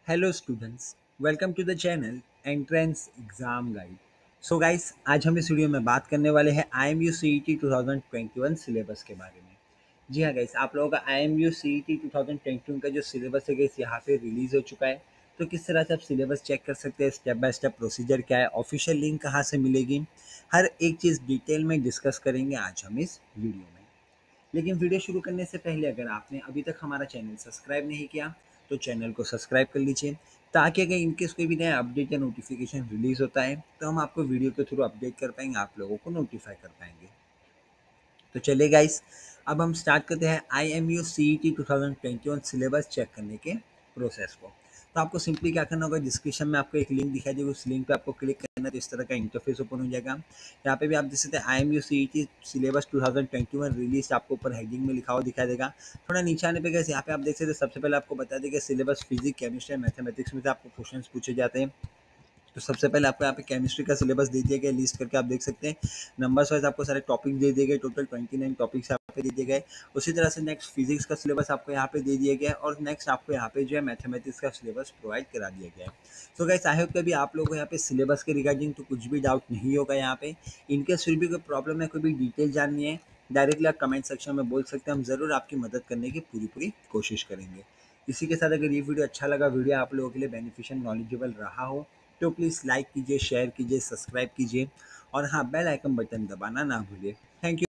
Hello students, welcome to the channel entrance exam guide. So guys, आज हम इस video में बात करने वाले हैं IMU CET 2021 सिलेबस के बारे में। जी हाँ गाइस, आप लोगों का IMU CET 2021 का जो सिलेबस है गाइस यहाँ पे रिलीज़ हो चुका है। तो किस तरह से आप सिलेबस चेक कर सकते हैं, स्टेप बाय स्टेप प्रोसीजर क्या है, ऑफिशियल लिंक कहाँ से मिलेगी, हर एक चीज़ डिटेल में डिस्कस करेंगे आज हम इस वीडियो में। लेकिन वीडियो शुरू करने से पहले अगर आपने अभी तक हमारा चैनल सब्सक्राइब नहीं किया तो चैनल को सब्सक्राइब कर लीजिए, ताकि अगर इनकेस कोई भी नया अपडेट या नोटिफिकेशन रिलीज़ होता है तो हम आपको वीडियो के थ्रू अपडेट कर पाएंगे, आप लोगों को नोटिफाई कर पाएंगे। तो चलिए गाइस, अब हम स्टार्ट करते हैं IMU CET 2021 सिलेबस चेक करने के प्रोसेस को। तो आपको सिंपली क्या करना होगा, डिस्क्रिप्शन में आपको एक लिंक दिखाई देगा, उस लिंक पे आपको क्लिक करना है तो इस तरह का इंटरफेस ओपन हो जाएगा। यहाँ पे भी आप देख सकते हैं IMU CET सिलेबस 2021 रिलीज आपको ऊपर हेडिंग में लिखा हुआ दिखाई देगा। थोड़ा नीचे आने पे गैस यहाँ पे आप देख सकते हैं, सबसे पहले आपको बता दें कि सिलेबस फिजिक्स, केमिस्ट्री, मैथमेटिक्स में से आपको क्वेश्चन पूछे जाते हैं। तो सबसे पहले आपको यहाँ पे केमिस्ट्री का सिलेबस दे दिया गया, लिस्ट करके आप देख सकते हैं। नंबर्स वाइज आपको सारे टॉपिक दे दिए गए, टोटल 29 टॉपिक्स यहाँ पे दे दिए गए। उसी तरह से नेक्स्ट फिजिक्स का सिलेबस आपको यहाँ पे दे दिया गया है, और नेक्स्ट आपको यहाँ पे जो है मैथमेटिक्स का सिलेबस प्रोवाइड करा दिया गया है। तो गाइस, आई होप कि अभी आप लोगों को यहाँ पे सिलेबस के रिगार्डिंग तो कुछ भी डाउट नहीं होगा यहाँ पे। इनकेस फिर भी कोई प्रॉब्लम है, कोई भी डिटेल जाननी है, डायरेक्टली आप कमेंट सेक्शन में बोल सकते हैं, हम ज़रूर आपकी मदद करने की पूरी पूरी कोशिश करेंगे। इसी के साथ अगर ये वीडियो अच्छा लगा, वीडियो आप लोगों के लिए बेनिफिशियल नॉलेजेबल रहा हो, तो प्लीज़ लाइक कीजिए, शेयर कीजिए, सब्सक्राइब कीजिए, और हाँ, बेल आइकन बटन दबाना ना भूलिए। Thank you.